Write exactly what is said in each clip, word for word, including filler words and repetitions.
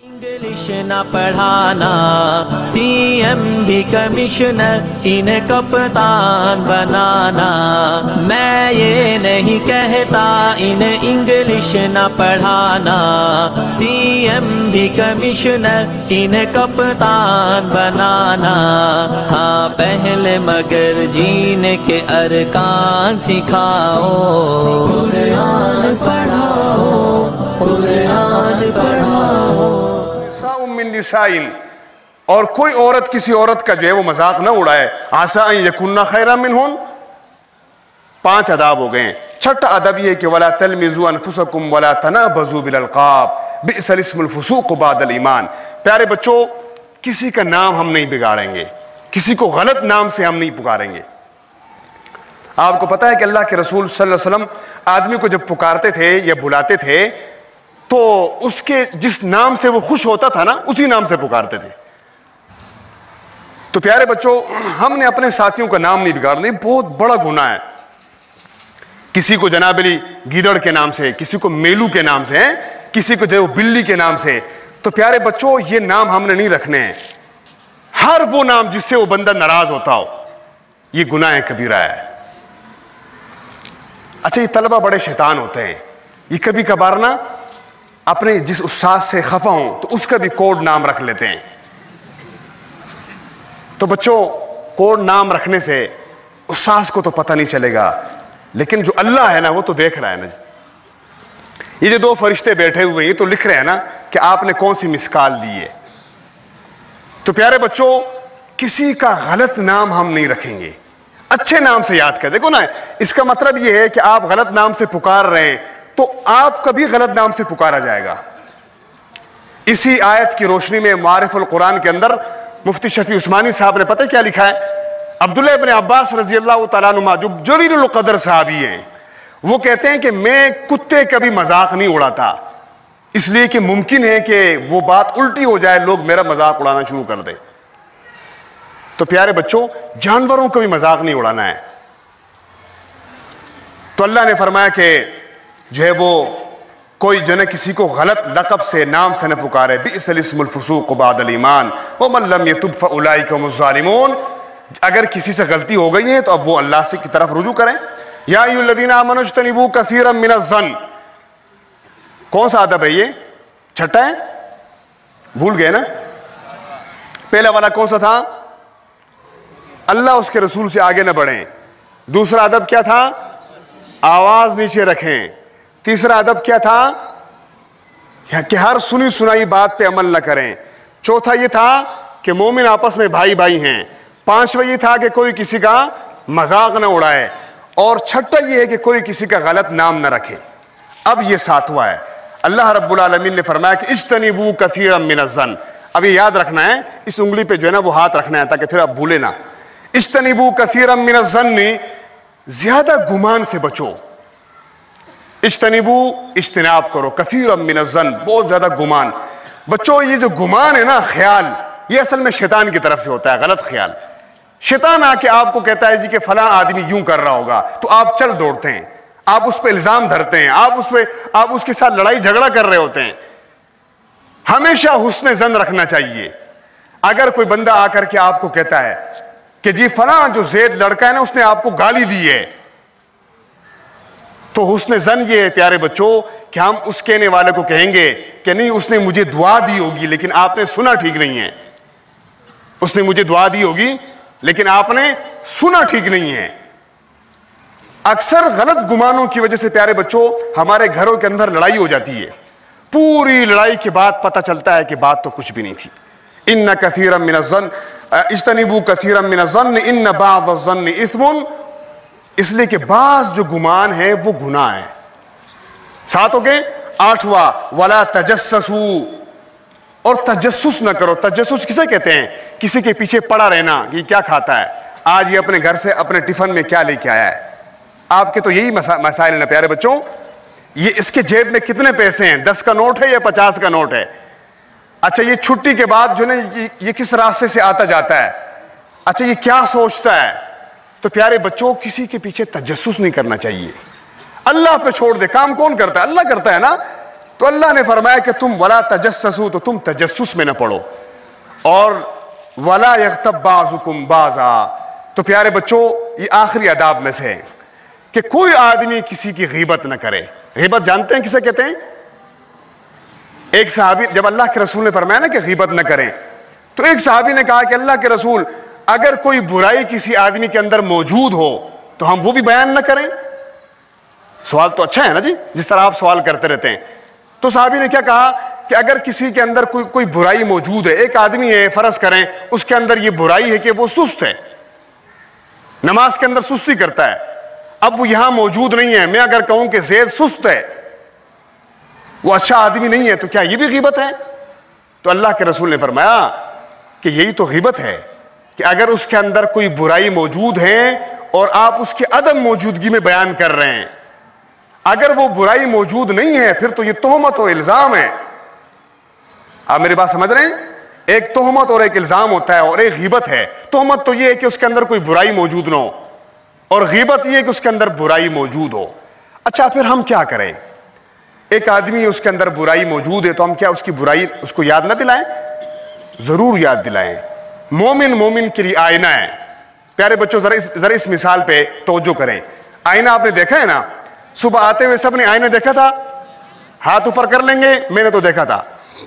English نہ پڑھانا، C M بھی کمشنر انہیں کپتان بنانا۔ میں یہ نہیں کہتا انہیں انگلش نہ پڑھانا، سی ایم بھی کمشنر انہیں کپتان بنانا۔ ہاں پہلے مگر جینے کے ارکان سکھاؤ، قرآن پڑھاؤ، قرآن پڑھاؤ۔ نساء من نسائن، اور کوئی عورت کسی عورت کا جو ہے وہ مذاق نہ اڑائے، عسیٰ ان یکن خیرا منہن۔ پانچ اداب ہو گئے ہیں۔ چھٹا ادب یہ ہے کہ وَلَا تَلْمِزُوا أَنفُسَكُمْ وَلَا تَنَابَزُوا بِالْأَلْقَابِ بِئْسَ الِاسْمُ الْفُسُوقُ بَعْدَ الْإِيمَانِ۔ پیارے بچوں، کسی کا نام ہم نہیں بگاڑیں گے، کسی کو غلط نام سے ہم نہیں پکاریں گے۔ آپ کو پتہ ہے کہ اللہ کے رسول صلی اللہ علیہ وسلم آدمی کو جب پکارتے تھے یا بلاتے تھے تو اس کے جس نام سے وہ خوش ہوتا تھا نا، اسی نام سے پکارتے تھے۔ تو پیارے بچوں، ہم نے اپنے ساتھیوں کا نام نہیں بگاڑنا، یہ بہت بڑا گناہ ہے۔ کسی کو جناب علی گیدڑ کے نام سے، کسی کو میلو کے نام سے، کسی کو جو بلی کے نام سے، تو پیارے بچوں یہ نام ہم نے نہیں رکھنے ہیں۔ ہر وہ نام جس سے وہ بندہ ناراض ہوتا ہو، یہ گناہ کبیرہ ہے۔ اچھا، یہ طلبہ بڑے شیطان ہوتے ہیں، یہ کبھی کبھار نا اپنے جس استاد سے خفا ہوں تو اس کا بھی کوڈ نام رکھ لیتے ہیں۔ تو بچوں، کوڈ نام رکھنے سے استاد کو تو پتہ نہیں چلے گا، لیکن جو اللہ ہے نا وہ تو دیکھ رہا ہے نا جی۔ یہ جو دو فرشتے بیٹھے ہوئے ہیں یہ تو لکھ رہے ہیں نا کہ آپ نے کون سی مسکال دی ہے۔ تو پیارے بچوں، کسی کا غلط نام ہم نہیں رکھیں گے، اچھے نام سے یاد کر۔ دیکھو نا، اس کا مطلب یہ ہے کہ آپ غلط نام سے پکار رہے ہیں تو آپ کا بھی غلط نام سے پکارا جائے گا۔ اسی آیت کی روشنی میں معارف القرآن کے اندر مفتی شفیع عثمانی صاحب نے پتہ کیا لکھا ہے؟ عبداللہ ابن عباس رضی اللہ تعالیٰ عنہ جو جلیل القدر صحابی ہیں، وہ کہتے ہیں کہ میں کتے کا بھی مذاق نہیں اڑاتا، اس لیے کہ ممکن ہے کہ وہ بات الٹی ہو جائے، لوگ میرا مذاق اڑانا شروع کر دیں۔ تو پیارے بچوں، جانوروں کا بھی مذاق نہیں اڑانا ہے۔ تو اللہ نے فرمایا کہ جو ہے وہ کوئی جو ہے کسی کو غلط لقب سے نام سے نہ پکارے، بئس الاسم الفسوق بعد الایمان ومن لم یتب فاولئک هم الظالمون۔ اگر کسی سے غلطی ہو گئی ہے تو اب وہ اللہ سے کی طرف رجوع کریں۔ یا ایھا الذین آمنوا اجتنبوا کثیرا من الظن۔ کون سا ادب ہے یہ؟ چھٹا ہے، بھول گئے نا؟ پہلا والا کون سا تھا؟ اللہ اس کے رسول سے آگے نہ بڑھیں۔ دوسرا ادب کیا تھا؟ آواز نیچے رکھیں۔ تیسرا ادب کیا تھا؟ کہ ہر سنی سنائی بات پہ عمل نہ کریں۔ چوتھا یہ تھا کہ مومن آپس میں بھائی بھائی ہیں۔ پانچواں یہ تھا کہ کوئی کسی کا مذاق نہ اڑائے، اور چھٹا یہ ہے کہ کوئی کسی کا غلط نام نہ رکھے۔ اب یہ ساتواں ہے۔ اللہ رب العالمین نے فرمایا کہ اجتنبوا کثیرا من الظن۔ اب یہ یاد رکھنا ہے، اس انگلی پہ جو ہے نا وہ ہاتھ رکھنا ہے تاکہ پھر آپ بھولے نہ۔ اجتنبوا کثیرا من الظن، زیادہ گمان سے بچو۔ اجتنبوا، اجتناب کرو، کثیرا من الظن، بہت زیادہ گمان۔ بچوں، یہ جو گمان ہے نا، خیال، یہ اصل میں شیطان کی طرف سے ہوتا ہے، غلط خیال۔ شیطان آ کے آپ کو کہتا ہے جی کہ فلاں آدمی یوں کر رہا ہوگا، تو آپ چل دوڑتے ہیں، آپ اس پہ الزام دھرتے ہیں، آپ اس پہ آپ اس کے ساتھ لڑائی جھگڑا کر رہے ہوتے ہیں۔ ہمیشہ حسن ظن رکھنا چاہیے۔ اگر کوئی بندہ آ کر کے آپ کو کہتا ہے کہ جی فلاں جو زید لڑکا ہے نا اس نے آپ کو گالی دی ہے، تو حسن ظن یہ ہے پیارے بچوں کہ ہم اس کہنے والے کو کہیں گے کہ نہیں، اس نے مجھے دعا دی ہوگی لیکن آپ نے سنا ٹھیک نہیں ہے۔ اس نے مجھے دعا دی ہوگی لیکن آپ نے سنا ٹھیک نہیں ہے۔ اکثر غلط گمانوں کی وجہ سے پیارے بچوں ہمارے گھروں کے اندر لڑائی ہو جاتی ہے۔ پوری لڑائی کے بعد پتہ چلتا ہے کہ بات تو کچھ بھی نہیں تھی۔ ان کثیرا من الظن اجتنبوا کثیرا من الظن ان بعض الظن اثم، اس لیے کہ بعض جو گمان ہے وہ گناہ ہے۔ ساتھ ہو گئے۔ آٹھواں ولا تجسسوا، اور تجسس نہ کرو۔ تجسس کسے کہتے ہیں؟ کسی کے پیچھے پڑا رہنا، یہ کیا کھاتا ہے، آج یہ اپنے گھر سے اپنے ٹفن میں کیا لے کے آیا ہے۔ آپ کے تو یہی مسائل ہیں نا پیارے بچوں، یہ اس کے جیب میں کتنے پیسے ہیں، دس کا نوٹ ہے یا پچاس کا نوٹ ہے؟ اچھا، یہ چھٹی کے بعد جو نا یہ کس راستے سے آتا جاتا ہے، اچھا یہ کیا سوچتا ہے۔ تو پیارے بچوں، کسی کے پیچھے تجسس نہیں کرنا چاہیے۔ اللہ پہ چھوڑ دے، کام کون کرتا ہے؟ اللہ کرتا ہے نا۔ تو اللہ نے فرمایا کہ تم ولا تجسسو، تو تم تجسس میں نہ پڑو، اور ولا یغتب بعضکم بعضا، تو پیارے بچوں یہ آخری آداب میں سے ہے کہ کوئی آدمی کسی کی غیبت نہ کرے۔ غیبت جانتے ہیں کسے کہتے ہیں؟ ایک صحابی، جب اللہ کے رسول نے فرمایا نا کہ غیبت نہ کریں، تو ایک صحابی نے کہا کہ اللہ کے رسول اگر کوئی برائی کسی آدمی کے اندر موجود ہو تو ہم وہ بھی بیان نہ کریں؟ سوال تو اچھا ہے نا جی، جس طرح آپ سوال کرتے رہتے ہیں۔ تو صحابی نے کیا کہا کہ اگر کسی کے اندر کوئی کوئی برائی موجود ہے، ایک آدمی ہے فرض کریں اس کے اندر یہ برائی ہے کہ وہ سست ہے، نماز کے اندر سستی کرتا ہے، اب وہ یہاں موجود نہیں ہے، میں اگر کہوں کہ زید سست ہے، وہ اچھا آدمی نہیں ہے، تو کیا یہ بھی غیبت ہے؟ تو اللہ کے رسول نے فرمایا کہ یہی تو غیبت ہے کہ اگر اس کے اندر کوئی برائی موجود ہے اور آپ اس کی عدم موجودگی میں بیان کر رہے ہیں، اگر وہ برائی موجود نہیں ہے پھر تو یہ تہمت اور الزام ہے۔ آپ میری بات سمجھ رہے ہیں؟ ایک تہمت اور ایک الزام ہوتا ہے اور ایک غیبت ہے۔ تہمت تو یہ ہے کہ اس کے اندر کوئی برائی موجود نہ ہو، اور غیبت یہ ہے کہ اس کے اندر برائی موجود ہو۔ اچھا پھر ہم کیا کریں؟ ایک آدمی اس کے اندر برائی موجود ہے تو ہم کیا اس کی برائی اس کو یاد نہ دلائیں؟ ضرور یاد دلائیں۔ مومن مومن کے لیے آئینہ ہے۔ پیارے بچوں ذرا اس ذرا اس مثال پہ توجہ کریں۔ آئینہ آپ نے دیکھا ہے نا، صبح آتے ہوئے سب نے آئینہ دیکھا تھا؟ ہاتھ اوپر کر لیں گے، میں نے تو دیکھا تھا۔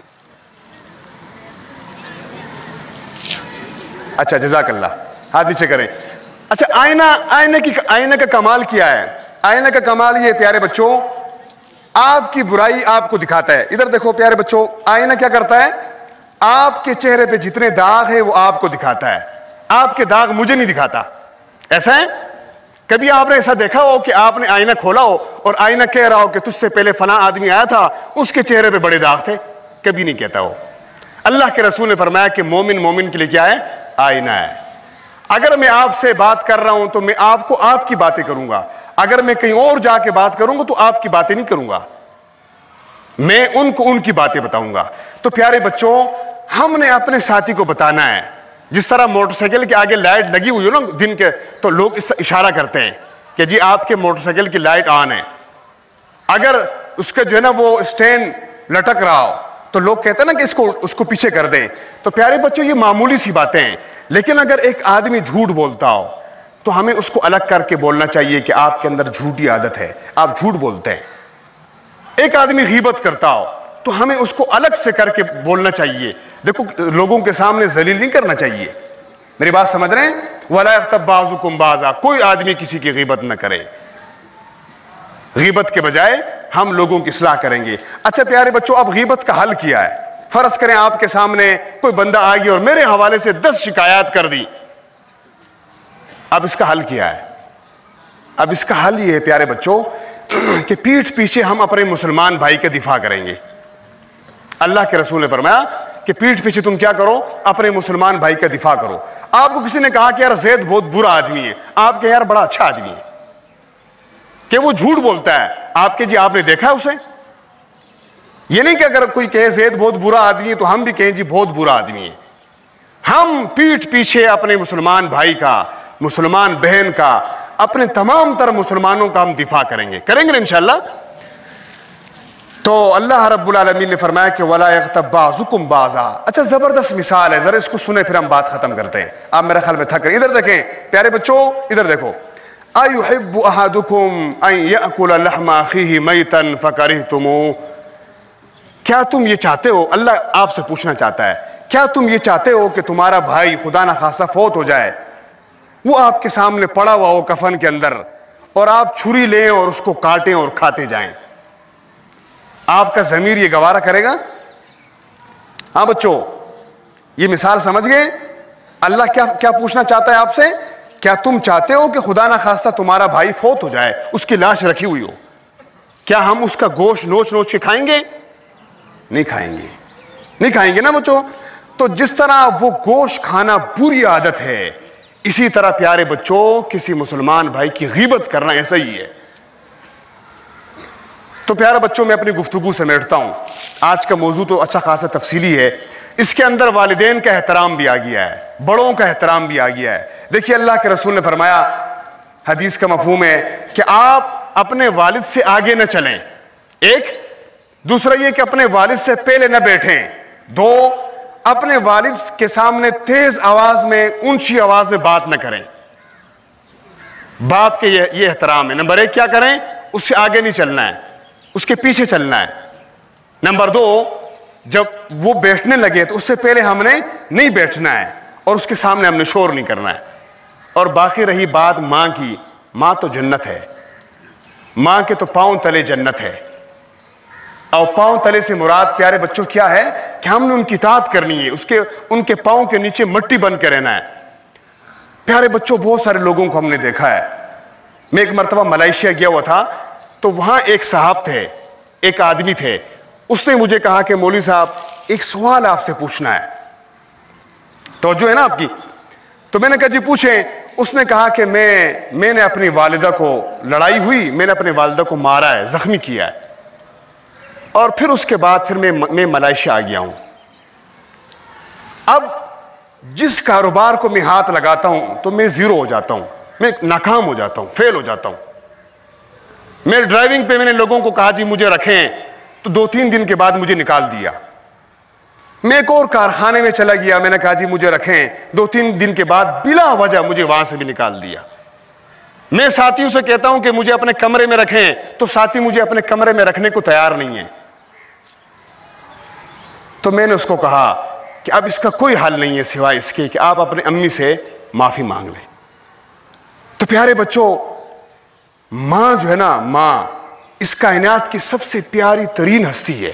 اچھا جزاک اللہ، ہاتھ نیچے کریں۔ اچھا آئینہ آئینہ کی آئینہ کا کمال کیا ہے؟ آئینہ کا کمال یہ پیارے بچوں، آپ کی برائی آپ کو دکھاتا ہے۔ ادھر دیکھو پیارے بچوں، آئینہ کیا کرتا ہے؟ آپ کے چہرے پہ جتنے داغ ہیں وہ آپ کو دکھاتا ہے، آپ کے داغ مجھے نہیں دکھاتا۔ ایسا ہے؟ کبھی آپ نے ایسا دیکھا ہو کہ آپ نے آئینہ کھولا ہو اور آئینہ کہہ رہا ہو کہ تجھ سے پہلے فلاں آدمی آیا تھا، اس کے چہرے پہ بڑے داغ تھے؟ کبھی نہیں کہتا ہو۔ اللہ کے رسول نے فرمایا کہ مومن مومن کے لیے کیا ہے؟ آئینہ ہے۔ اگر میں آپ سے بات کر رہا ہوں تو میں آپ کو آپ کی باتیں کروں گا، اگر میں کہیں اور جا کے بات کروں گا تو آپ کی باتیں نہیں کروں گا، میں ان کو ان کی باتیں بتاؤں گا۔ تو پیارے بچوں ہم نے اپنے ساتھی کو بتانا ہے، جس طرح موٹر سائیکل کے آگے لائٹ لگی ہوئی ہو نا دن کے، تو لوگ اس اشارہ کرتے ہیں کہ جی آپ کے موٹر سائیکل کی لائٹ آن ہے۔ اگر اس کا جو ہے نا وہ اسٹینڈ لٹک رہا ہو تو لوگ کہتے ہیں نا کہ اس کو اس کو پیچھے کر دیں۔ تو پیارے بچوں یہ معمولی سی باتیں ہیں، لیکن اگر ایک آدمی جھوٹ بولتا ہو تو ہمیں اس کو الگ کر کے بولنا چاہیے کہ آپ کے اندر جھوٹی عادت ہے، آپ جھوٹ بولتے ہیں۔ ایک آدمی غیبت کرتا ہو تو ہمیں اس کو الگ سے کر کے بولنا چاہیے، دیکھو لوگوں کے سامنے ذلیل نہیں کرنا چاہیے۔ میری بات سمجھ رہے ہیں؟ وَلَا يَغْتَبْ بَعْضُكُمْ بَعْضًا، کوئی آدمی کسی کی غیبت نہ کرے۔ غیبت کے بجائے ہم لوگوں کی اصلاح کریں گے۔ اچھا پیارے بچوں اب غیبت کا حل کیا ہے؟ فرض کریں آپ کے سامنے کوئی بندہ آ گیا اور میرے حوالے سے دس شکایات کر دی، اب اس کا حل کیا ہے؟ اب اس کا حل یہ ہے پیارے بچوں کہ پیٹھ پیچھے ہم اپنے مسلمان بھائی کا دفاع کریں گے۔ اللہ کے رسول نے فرمایا کہ پیٹھ پیچھے تم کیا کرو؟ اپنے مسلمان بھائی کا دفاع کرو۔ آپ کو کسی نے کہا کہ یار زید بہت برا آدمی ہے، آپ کہ یار بڑا اچھا آدمی ہے، کہ وہ جھوٹ بولتا ہے، آپ کہ جی آپ نے دیکھا ہے اسے؟ یہ نہیں کہ اگر کوئی کہے زید بہت برا آدمی ہے تو ہم بھی کہیں جی بہت برا آدمی ہے۔ ہم پیٹھ پیچھے اپنے مسلمان بھائی کا، مسلمان بہن کا، اپنے تمام تر مسلمانوں کا ہم دفاع کریں گے کریں گے انشاءاللہ۔ تو اللہ رب العالمین نے فرمایا کہ وَلَا يَغْتَبْ بَعْضُكُمْ بَعْضًا۔ اچھا زبردست مثال ہے، ذرا اس کو سنیں پھر ہم بات ختم کرتے ہیں، آپ میرے خیال میں تھک رہے۔ ادھر دیکھیں پیارے بچوں، ادھر دیکھو، أَيُحِبُّ أَحَدُكُمْ أَن يَأْكُلَ لَحْمَ أَخِيهِ مَيْتًا فَكَرِهْتُمُوهُ، کیا تم یہ چاہتے ہو، اللہ آپ سے پوچھنا چاہتا ہے، کیا تم یہ چاہتے ہو کہ تمہارا بھائی خدا نخواستہ فوت ہو جائے، وہ آپ کے سامنے پڑا ہوا ہو کفن کے اندر، اور آپ چھری لیں اور اس کو کاٹیں اور کھاتے جائیں؟ آپ کا ضمیر یہ گوارا کرے گا؟ ہاں بچوں یہ مثال سمجھ گئے؟ اللہ کیا کیا پوچھنا چاہتا ہے آپ سے؟ کیا تم چاہتے ہو کہ خدا نخواستہ تمہارا بھائی فوت ہو جائے، اس کی لاش رکھی ہوئی ہو، کیا ہم اس کا گوشت نوچ نوچ کے کھائیں گے؟ نہیں کھائیں گے، نہیں کھائیں گے نا بچوں۔ تو جس طرح وہ گوشت کھانا بری عادت ہے، اسی طرح پیارے بچوں کسی مسلمان بھائی کی غیبت کرنا ایسا ہی ہے۔ تو پیارے بچوں میں اپنی گفتگو سمیٹتا ہوں، آج کا موضوع تو اچھا خاصا تفصیلی ہے، اس کے اندر والدین کا احترام بھی آ گیا ہے، بڑوں کا احترام بھی آ گیا ہے۔ دیکھیے اللہ کے رسول نے فرمایا، حدیث کا مفہوم ہے کہ آپ اپنے والد سے آگے نہ چلیں۔ ایک دوسرا یہ کہ اپنے والد سے پہلے نہ بیٹھیں. دو, اپنے والد کے سامنے تیز آواز میں اونچی آواز میں بات نہ کریں. باپ کے یہ یہ احترام ہے. نمبر ایک کیا کریں, اس سے آگے نہیں چلنا ہے, اس کے پیچھے چلنا ہے. نمبر دو, جب وہ بیٹھنے لگے تو اس سے پہلے ہم نے نہیں بیٹھنا ہے اور اس کے سامنے ہم نے شور نہیں کرنا ہے. اور باقی رہی بات ماں کی, ماں تو جنت ہے, ماں کے تو پاؤں تلے جنت ہے. اور پاؤں تلے سے مراد پیارے بچوں کیا ہے کہ ہم نے ان کی اطاعت کرنی ہے, اس کے ان کے پاؤں کے نیچے مٹی بن کے رہنا ہے. پیارے بچوں بہت سارے لوگوں کو ہم نے دیکھا ہے. میں ایک مرتبہ ملائیشیا گیا ہوا تھا تو وہاں ایک صاحب تھے, ایک آدمی تھے. اس نے مجھے کہا کہ مولوی صاحب ایک سوال آپ سے پوچھنا ہے. توجہ ہے نا آپ کی؟ تو میں نے کہا جی پوچھیں. اس نے کہا کہ میں میں نے اپنی والدہ کو, لڑائی ہوئی, میں نے اپنے والدہ کو مارا ہے, زخمی کیا ہے, اور پھر اس کے بعد پھر میں میں ملائیشیا آ گیا ہوں. اب جس کاروبار کو میں ہاتھ لگاتا ہوں تو میں زیرو ہو جاتا ہوں, میں ناکام ہو جاتا ہوں, فیل ہو جاتا ہوں. میں ڈرائیونگ پہ میں نے لوگوں کو کہا جی مجھے رکھیں, تو دو تین دن کے بعد مجھے نکال دیا. میں ایک اور کارخانے میں چلا گیا, میں نے کہا جی مجھے رکھیں, دو تین دن کے بعد بلا وجہ مجھے وہاں سے بھی نکال دیا. میں ساتھیوں سے کہتا ہوں کہ مجھے اپنے کمرے میں رکھیں, تو ساتھی مجھے اپنے کمرے میں رکھنے کو تیار نہیں ہے. تو میں نے اس کو کہا کہ اب اس کا کوئی حل نہیں ہے سوائے اس کے کہ آپ اپنے امی سے معافی مانگ لیں. تو پیارے بچوں, ماں جو ہے نا, ماں اس کائنات کی سب سے پیاری ترین ہستی ہے.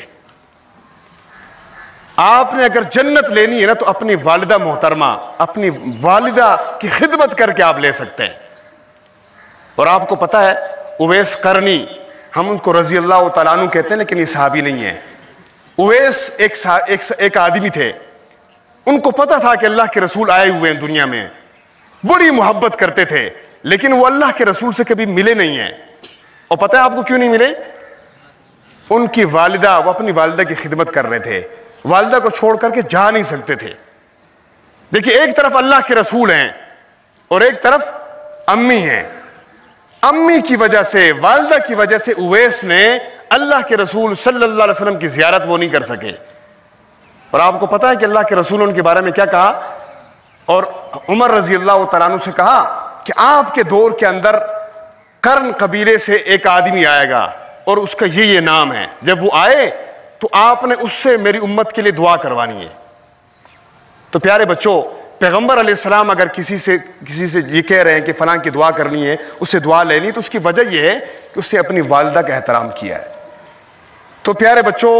آپ نے اگر جنت لینی ہے نا تو اپنی والدہ محترمہ, اپنی والدہ کی خدمت کر کے آپ لے سکتے ہیں. اور آپ کو پتہ ہے اویس قرنی, ہم ان کو رضی اللہ تعالیٰ عنہ کہتے ہیں لیکن یہ صحابی نہیں ہے. اویس ایک ایک ایک آدمی تھے, ان کو پتہ تھا کہ اللہ کے رسول آئے ہوئے ہیں دنیا میں, بڑی محبت کرتے تھے, لیکن وہ اللہ کے رسول سے کبھی ملے نہیں ہیں. اور پتہ ہے آپ کو کیوں نہیں ملے؟ ان کی والدہ, وہ اپنی والدہ کی خدمت کر رہے تھے, والدہ کو چھوڑ کر کے جا نہیں سکتے تھے. دیکھیں ایک طرف اللہ کے رسول ہیں اور ایک طرف امی ہیں. امی کی وجہ سے, والدہ کی وجہ سے اویس نے اللہ کے رسول صلی اللہ علیہ وسلم کی زیارت وہ نہیں کر سکے. اور آپ کو پتہ ہے کہ اللہ کے رسول نے ان کے بارے میں کیا کہا؟ اور عمر رضی اللہ تعالیٰ عنہ سے کہا کہ آپ کے دور کے اندر قرن قبیلے سے ایک آدمی آئے گا اور اس کا یہ یہ نام ہے, جب وہ آئے تو آپ نے اس سے میری امت کے لیے دعا کروانی ہے. تو پیارے بچوں, پیغمبر علیہ السلام اگر کسی سے کسی سے یہ کہہ رہے ہیں کہ فلاں کی دعا کرنی ہے, اس سے دعا لینی, تو اس کی وجہ یہ ہے کہ اس نے اپنی والدہ کا احترام کیا ہے. تو پیارے بچوں,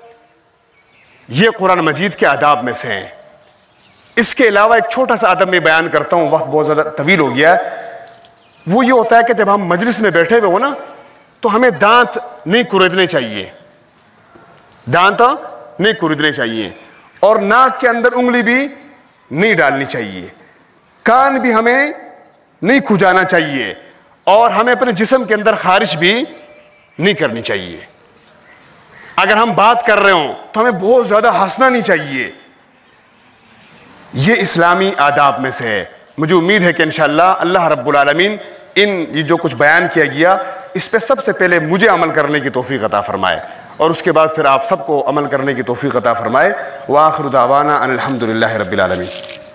یہ قرآن مجید کے آداب میں سے ہیں. اس کے علاوہ ایک چھوٹا سا ادب میں بیان کرتا ہوں, وقت بہت زیادہ طویل ہو گیا ہے. وہ یہ ہوتا ہے کہ جب ہم مجلس میں بیٹھے ہوئے ہو نا, تو ہمیں دانت نہیں کریدنے چاہیے, دانت نہیں کریدنے چاہیے, اور ناک کے اندر انگلی بھی نہیں ڈالنی چاہیے, کان بھی ہمیں نہیں کھجانا چاہیے, اور ہمیں اپنے جسم کے اندر خارش بھی نہیں کرنی چاہیے. اگر ہم بات کر رہے ہوں تو ہمیں بہت زیادہ ہنسنا نہیں چاہیے. یہ اسلامی آداب میں سے ہے. مجھے امید ہے کہ انشاءاللہ اللہ رب العالمین ان یہ جو کچھ بیان کیا گیا اس پہ سب سے پہلے مجھے عمل کرنے کی توفیق عطا فرمائے, اور اس کے بعد پھر آپ سب کو عمل کرنے کی توفیق عطا فرمائے. وآخر دعوانا ان الحمدللہ رب العالمین.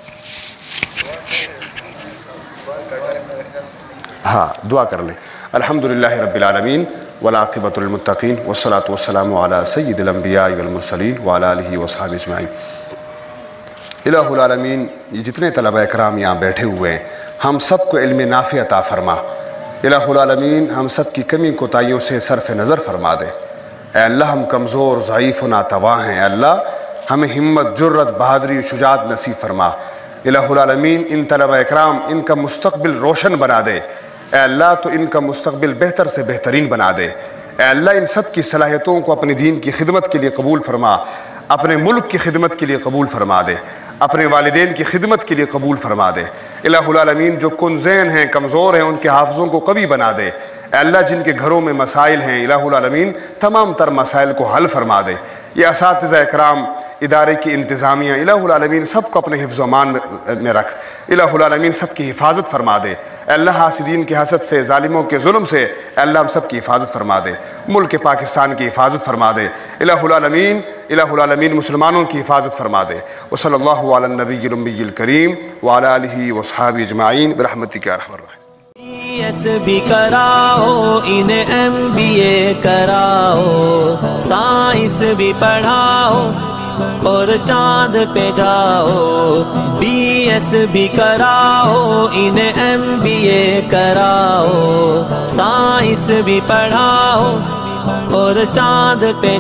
ہاں دعا کر لیں. الحمدللہ رب العالمین والعاقبۃ للمتقین والصلاۃ والسلام علی سید الانبیاء والمرسلین وعلی آلہ وصحبہ اجمعین. الہ العالمین, یہ جتنے طلبہ اکرام یہاں بیٹھے ہوئے ہیں, ہم سب کو علم نافع عطا فرما. الہ العالمین ہم سب کی کمی کوتاہیوں سے صرف نظر فرما دے. اے اللہ ہم کمزور, ضعیف و ناتواں ہیں, اے اللہ ہمیں ہمت, جرت, بہادری و شجاعت نصیب فرما. الہ العالمین ان طلبہ اکرام ان کا مستقبل روشن بنا دے. اے اللہ تو ان کا مستقبل بہتر سے بہترین بنا دے. اے اللہ ان سب کی صلاحیتوں کو اپنے دین کی خدمت کے لیے قبول فرما, اپنے ملک کی خدمت کے لیے قبول فرما دے, اپنے والدین کی خدمت کے لیے قبول فرما دے. الہ العالمین جو کنزین ہیں, کمزور ہیں, ان کے حافظوں کو قوی بنا دے. اے اللہ جن کے گھروں میں مسائل ہیں الہ العالمین تمام تر مسائل کو حل فرما دے۔ یہ اساتذہ اکرام، ادارے کی انتظامیہ، الہ العالمین سب کو اپنے حفظ و امان میں رکھ، الہ العالمین سب کی حفاظت فرما دے۔ اے اللہ حاسدین کی حسد سے، ظالموں کے ظلم سے اے اللہ ہم سب کی حفاظت فرما دے، ملک پاکستان کی حفاظت فرما دے، الہ العالمین الہ العالمین مسلمانوں کی حفاظت فرما دے۔ وصلی اللہ علی النبی الامی الکریم وعلی آلہ وصحابہ اجمعین برحمتک یا ارحم الراحمین۔ بی ایس بھی کراؤ، انہیں ایم بی اے کراؤ، سائنس بھی پڑھاؤ اور چاند پہ جاؤ۔ بی ایس بھی کراؤ، انہیں ایم بی اے کراؤ، سائنس بھی پڑھاؤ اور چاند پہ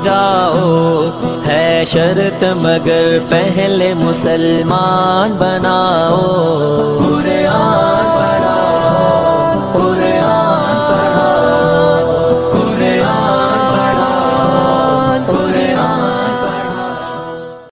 جاؤ۔ ہے شرط مگر پہلے مسلمان بناؤ۔